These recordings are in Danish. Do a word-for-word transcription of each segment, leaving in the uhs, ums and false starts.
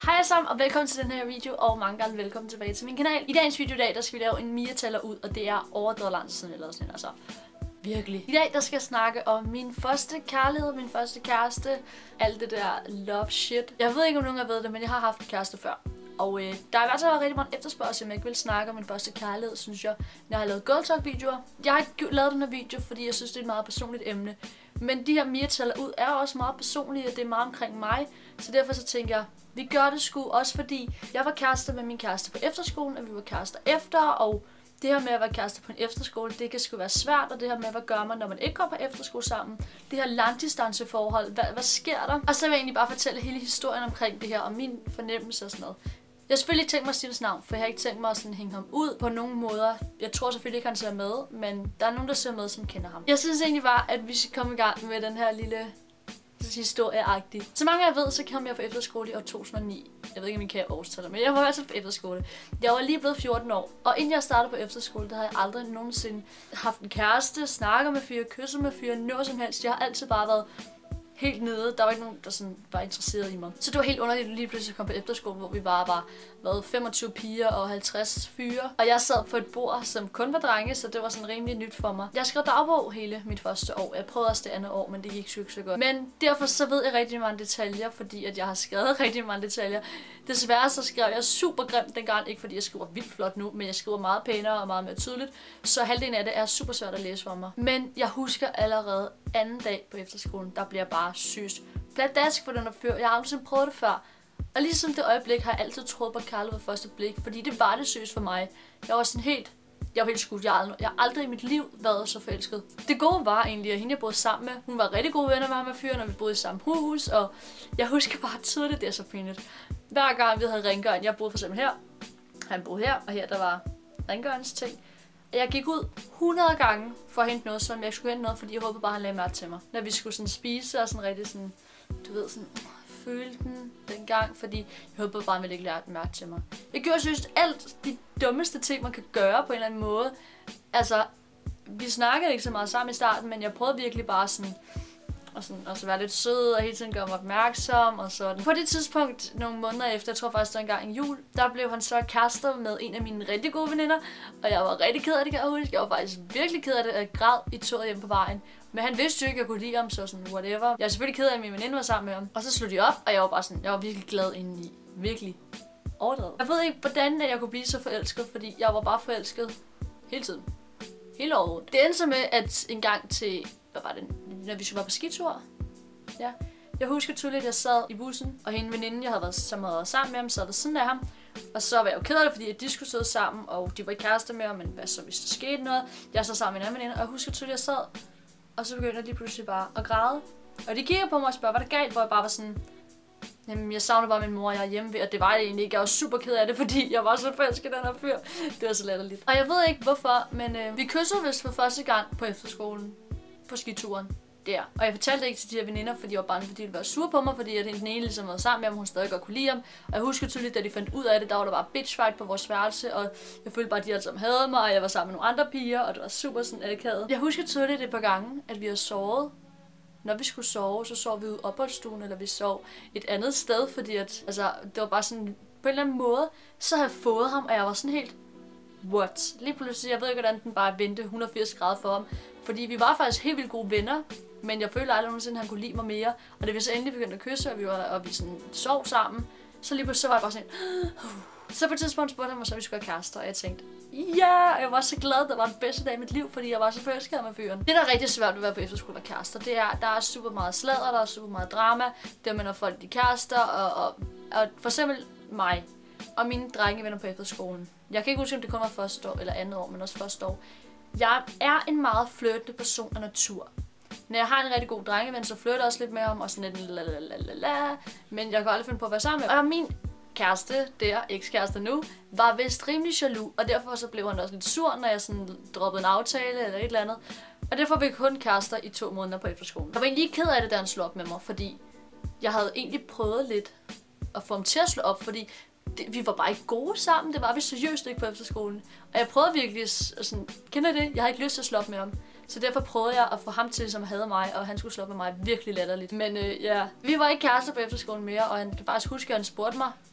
Hej alle sammen og velkommen til den her video, og mange gange velkommen tilbage til min kanal. I dagens video i dag, der skal vi lave en Mia tæller ud, og det er overdrevet lang tid siden jeg lavede sådan en, altså virkelig. I dag, der skal jeg snakke om min første kærlighed, min første kæreste, alt det der love shit. Jeg ved ikke, om nogen har ved det, men jeg har haft en kæreste før. Og øh, der har i hvert fald været rigtig meget efterspørgsel, om jeg ikke vil snakke om min første kærlighed, synes jeg, når jeg har lavet Girl Talk videoer. Jeg har ikke lavet den her video, fordi jeg synes, det er et meget personligt emne. Men de her Mia tæller ud er også meget personlige, og det er meget omkring mig. Så derfor så tænker jeg, vi gør det sgu også, fordi jeg var kærester med min kæreste på efterskolen, og vi var kærester efter, og det her med at være kærester på en efterskole, det kan sgu være svært, og det her med, hvad gør man, når man ikke går på efterskole sammen. Det her langdistanceforhold, hvad, hvad sker der? Og så vil jeg egentlig bare fortælle hele historien omkring det her, og min fornemmelse og sådan noget. Jeg har selvfølgelig ikke tænkt mig at sige hans navn, for jeg har ikke tænkt mig at sådan hænge ham ud på nogen måder. Jeg tror selvfølgelig ikke, han ser med, men der er nogen, der ser med, som kender ham. Jeg synes egentlig bare, at vi skal komme i gang med den her lille historieagtig. Så mange af jer ved, så kom jeg på efterskole i år to tusind og ni. Jeg ved ikke, om I kan årstal, men jeg var altså på efterskole. Jeg var lige blevet fjorten år, og inden jeg startede på efterskole, der havde jeg aldrig nogensinde haft en kæreste, snakket med fyre, kysset med fyre, noget som helst. Jeg har altid bare været helt nede. Der var ikke nogen, der sådan var interesseret i mig. Så det var helt underligt lige pludselig at komme på efterskole, hvor vi bare var været femogtyve piger og halvtreds fyre. Og jeg sad på et bord, som kun var drenge, så det var sådan rimelig nyt for mig. Jeg skrev dagbog hele mit første år. Jeg prøvede også det andet år, men det gik sgu ikke så godt. Men derfor så ved jeg rigtig mange detaljer, fordi at jeg har skrevet rigtig mange detaljer. Desværre så skrev jeg super grimt dengang, ikke fordi jeg skriver vildt flot nu, men jeg skriver meget pænere og meget mere tydeligt. Så halvdelen af det er super svært at læse for mig. Men jeg husker allerede anden dag på efterskolen, der bliver bare sygt pladask for den der fyr. Jeg har aldrig prøvet det før. Og ligesom det øjeblik har jeg altid troet på kærlighed ved første blik, fordi det var det seriøst for mig. Jeg var sådan helt, jeg var helt skudt. Jeg har aldrig, jeg har aldrig i mit liv været så forelsket. Det gode var egentlig, at hende jeg boede sammen med, hun var rigtig gode venner med ham med fyren, og vi boede i samme hus, og jeg husker bare tydeligt, det er så pinligt. Hver gang vi havde rengøring, jeg boede for eksempel her, han boede her, og her der var rengøringsting. Jeg gik ud hundrede gange for at hente noget, som jeg skulle hente noget, fordi jeg håbede bare, at han lagde mærke til mig. Når vi skulle sådan spise og sådan rigtig sådan, du ved, sådan føle den dengang, fordi jeg håbede bare, at han ville ikke lære mærke til mig. Jeg gjorde synes alt de dummeste ting, man kan gøre på en eller anden måde. Altså, vi snakkede ikke så meget sammen i starten, men jeg prøvede virkelig bare sådan og sådan, og så være lidt sød og hele tiden gøre mig opmærksom og sådan. På det tidspunkt, nogle måneder efter, jeg tror faktisk det var en gang i jul, der blev han så kærester med en af mine rigtig gode veninder, og jeg var rigtig ked af det, kan jeg huske. Jeg var faktisk virkelig ked af det, at jeg græd i toget hjem på vejen. Men han vidste jo ikke, at jeg kunne lide ham, så sådan whatever. Jeg er selvfølgelig ked af, at min veninde var sammen med ham. Og så slog de op, og jeg var bare sådan, jeg var virkelig glad indeni. Virkelig overdrevet. Jeg ved ikke, hvordan jeg kunne blive så forelsket, fordi jeg var bare forelsket hele tiden. Hele året rundt. Det endte så med, at en gang til, hvad var det, når vi skulle være på skitur. Ja. Jeg husker tydeligt, at jeg sad i bussen, og hende veninde, jeg havde været, som havde været sammen med ham, sad ved siden af ham. Og så var jeg jo ked af det, fordi at de skulle sidde sammen, og de var ikke kærester med, men hvad så, hvis der skete noget? Jeg sad sammen med en anden veninde, og jeg husker tydeligt, at jeg sad, og så begyndte jeg lige pludselig bare at græde. Og de kiggede på mig og spørger, var det galt? Hvor jeg bare var sådan, jamen, jeg savner bare min mor, og jeg er hjemme ved, og det var det egentlig ikke. Jeg var super ked af det, fordi jeg var så forelsket i den her fyr. Det var så latterligt. Og jeg ved ikke hvorfor, men øh, vi kyssede vist for første gang på efterskolen. På skituren. Der. Og jeg fortalte ikke til de her veninder, fordi jeg var bange, fordi de ville være sure på mig, fordi at den ene ligesom var sammen med ham, hun stadig godt kunne lide ham. Og jeg husker tydeligt, da de fandt ud af det, der var der bare bitch fight på vores værelse, og jeg følte bare, at de alle sammen havde mig, og jeg var sammen med nogle andre piger, og det var super sådan akavet. Jeg husker tydeligt et par gange, at vi havde sovet. Når vi skulle sove, så sov vi ude i opholdsstuen, eller vi sov et andet sted, fordi at, altså, det var bare sådan, på en eller anden måde, så havde jeg fået ham, og jeg var sådan helt, what? Lige pludselig, jeg ved ikke, hvordan den bare vendte et hundrede og firs grader for ham. Fordi vi var faktisk helt vildt gode venner, men jeg følte aldrig nogensinde, at han kunne lide mig mere. Og da vi så endelig begyndte at kysse, og vi, var, og vi sådan sov sammen, så lige pludselig så var jeg bare sådan, uh. Så på et tidspunkt spurgte han mig, så vi skulle have kærester, og jeg tænkte, ja, yeah! Jeg var så glad, det var den bedste dag i mit liv, fordi jeg var så forelsket med fyren. Det, der er rigtig svært ved at være på efterskole og kærester, det er, der er super meget sladder, der er super meget drama, der man når folk de kærester, og, og, og for eksempel mig og mine drengevenner på efterskolen. Jeg kan ikke huske, om det kun var første år eller andet år, men også første år. Jeg er en meget flirtende person af natur. Når jeg har en rigtig god drengeven, så flirter jeg også lidt med ham, og sådan lidt lalalala, men jeg kan aldrig finde på at være sammen med ham. Og min kæreste, der ekskæreste nu, var vist rimelig jaloux, og derfor så blev han også lidt sur, når jeg sådan droppede en aftale eller et eller andet. Og derfor blev vi kun kærester i to måneder på efterskolen. Jeg var egentlig ikke ked af det, da han slog op med mig, fordi jeg havde egentlig prøvet lidt at få ham til at slå op, fordi det, vi var bare ikke gode sammen. Det var vi seriøst ikke på efterskolen. Og jeg prøvede virkelig sådan, kender I det? Jeg havde ikke lyst til at slå op med ham. Så derfor prøvede jeg at få ham til, som havde mig, og han skulle slå op med mig virkelig latterligt. Men øh, ja, vi var ikke kærester på efterskolen mere, og han kan faktisk huske, at han spurgte mig,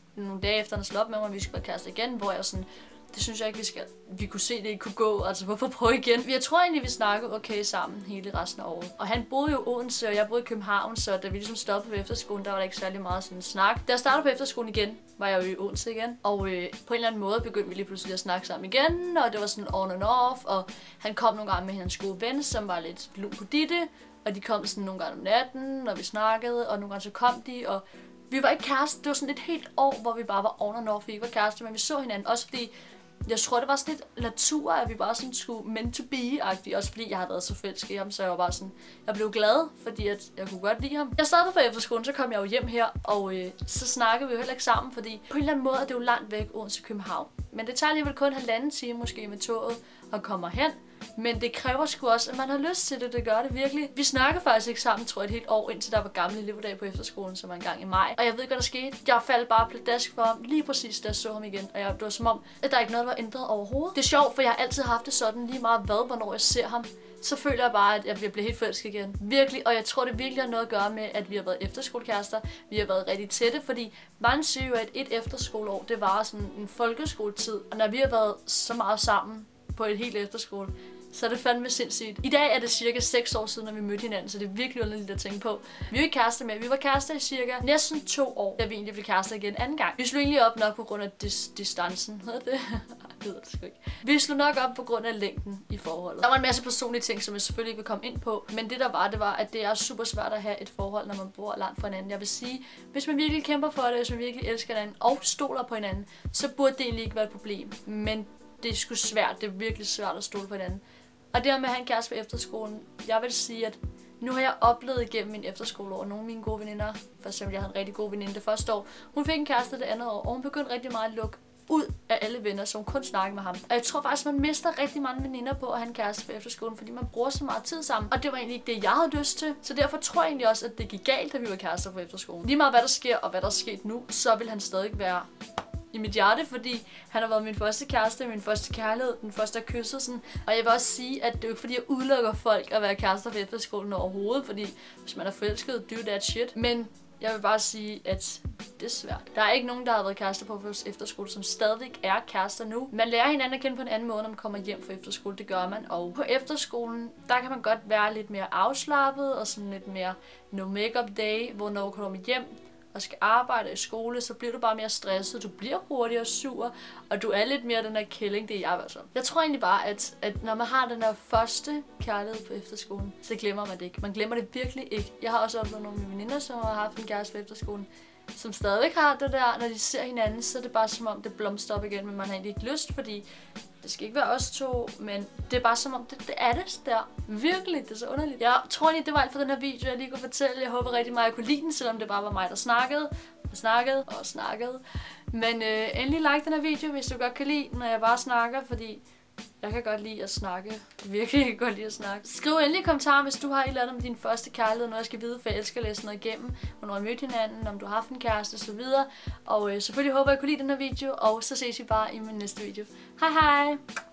nogle dage efter han slog op med mig, at vi skulle være kærester igen, hvor jeg sådan, det synes jeg ikke, vi skal. Vi kunne se, det ikke kunne gå. Altså, hvorfor prøve igen? Jeg tror egentlig, vi snakkede okay sammen hele resten af året. Og han boede jo i Odense, og jeg boede i København, så da vi ligesom stoppede på efterskolen, der var der ikke særlig meget sådan snak. Da jeg startede på efterskolen igen, var jeg jo i Odense igen. Og øh, på en eller anden måde begyndte vi lige pludselig at snakke sammen igen, og det var sådan on and off. Og han kom nogle gange med hans gode ven, som var lidt lun på ditte. Og de kom sådan nogle gange om natten, og vi snakkede, og nogle gange så kom de, og vi var ikke kærester. Det var sådan et helt år, hvor vi bare var on and off. Vi ikke var kærester, men vi så hinanden. Også fordi jeg tror, det var sådan lidt natur, at vi bare sådan skulle meant to be-agtigt. Også fordi jeg havde været så forelsket i ham, så jeg var bare sådan, jeg blev glad, fordi at jeg kunne godt lide ham. Jeg startede på efterskolen, så kom jeg jo hjem her, og øh, så snakkede vi jo heller ikke sammen, fordi på en eller anden måde er det jo langt væk Odense København. Men det tager alligevel kun halvanden time måske med toget og kommer hen. Men det kræver sgu også, at man har lyst til det. Det gør det virkelig. Vi snakkede faktisk ikke sammen, tror jeg, et helt år, indtil der var gamle elevdag på efterskolen, som var en gang i maj. Og jeg ved ikke, hvad der skete. Jeg faldt bare pladask for ham lige præcis, da jeg så ham igen. Og jeg, det var som om, at der ikke noget, der var ændret overhovedet. Det er sjovt, for jeg har altid haft det sådan lige meget hvad, hvornår jeg ser ham. Så føler jeg bare, at jeg bliver helt forelsket igen. Virkelig, og jeg tror, det virkelig har noget at gøre med, at vi har været efterskolekærester. Vi har været rigtig tætte, fordi man siger jo, at et efterskoleår, det var sådan en folkeskoletid. Og når vi har været så meget sammen på et helt efterskole, så er det fandme sindssygt. I dag er det cirka seks år siden, når vi mødte hinanden, så det er virkelig underligt at tænke på. Vi er jo ikke kærester mere. Vi var kærester i cirka næsten to år, da vi egentlig blev kærester igen anden gang. Vi slog egentlig op nok på grund af dis distancen. Hedder det? Det hedder det sgu ikke. Vi slog nok op på grund af længden i forholdet. Der var en masse personlige ting, som jeg selvfølgelig ikke vil komme ind på. Men det der var, det var, at det er super svært at have et forhold, når man bor langt fra hinanden. Jeg vil sige, hvis man virkelig kæmper for det, hvis man virkelig elsker hinanden og stoler på hinanden, så burde det egentlig ikke være et problem. Men det er sgu svært. Det er virkelig svært at stole på hinanden. Og det her med at have en kæreste på efterskolen, jeg vil sige, at nu har jeg oplevet igennem min efterskoleår, nogle af mine gode veninder, for eksempel jeg havde en rigtig god veninde det første år, hun fik en kæreste det andet år, og hun begyndte rigtig meget at lukke ud af alle venner, så hun kun snakkede med ham. Og jeg tror faktisk, man mister rigtig mange veninder på at have en kæreste på efterskolen, fordi man bruger så meget tid sammen. Og det var egentlig ikke det, jeg havde lyst til. Så derfor tror jeg egentlig også, at det gik galt, da vi var kærester på efterskolen. Lige meget hvad der sker, og hvad der er sket nu, så vil han stadig være i mit hjerte, fordi han har været min første kæreste, min første kærlighed, den første jeg kyssede sådan. Og jeg vil også sige, at det er jo ikke fordi, jeg udelukker folk at være kærester på efterskolen overhovedet, fordi hvis man er forelsket, do that shit. Men jeg vil bare sige, at det er svært. Der er ikke nogen, der har været kærester på efterskole, som stadig er kærester nu. Man lærer hinanden at kende på en anden måde, når man kommer hjem fra efterskole. Det gør man. Og på efterskolen, der kan man godt være lidt mere afslappet og sådan lidt mere no make-up day, hvor når du kommer hjem og skal arbejde i skole, så bliver du bare mere stresset, du bliver hurtigere sur, og du er lidt mere den der kælling, det er jeg altså. Jeg tror egentlig bare, at, at når man har den der første kærlighed på efterskolen, så glemmer man det ikke. Man glemmer det virkelig ikke. Jeg har også oplevet nogle af mine veninder, som har haft en kæreste på efterskolen, som stadigvæk har det der, når de ser hinanden, så er det bare som om, det blomster op igen, men man har egentlig ikke lyst, fordi det skal ikke være os to, men det er bare som om, det, det er det der. Virkelig, det er så underligt. Jeg tror egentlig, det var alt for den her video, jeg lige kunne fortælle. Jeg håber rigtig meget, at jeg kunne lide den, selvom det bare var mig, der snakkede, og snakkede, og snakkede. Men øh, endelig like den her video, hvis du godt kan lide, når jeg bare snakker, fordi jeg kan godt lide at snakke. Virkelig, jeg kan godt lide at snakke. Skriv endelig i kommentarer, hvis du har et eller andet med din første kærlighed, noget jeg skal vide, for jeg elsker at læse noget igennem, hvornår jeg mødte hinanden, om du har haft en kæreste osv. Og øh, selvfølgelig håber jeg, at I kunne lide den her video, og så ses vi bare i min næste video. Hej hej!